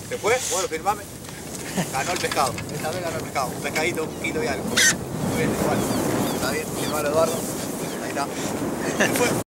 ¿Se fue? Bueno, firmame. Ganó el pescado. Esta vez ganó el pescado. Un pescadito, 1 kilo y algo. Muy bien, igual. Está bien, firmalo Eduardo. Ahí está. Se fue.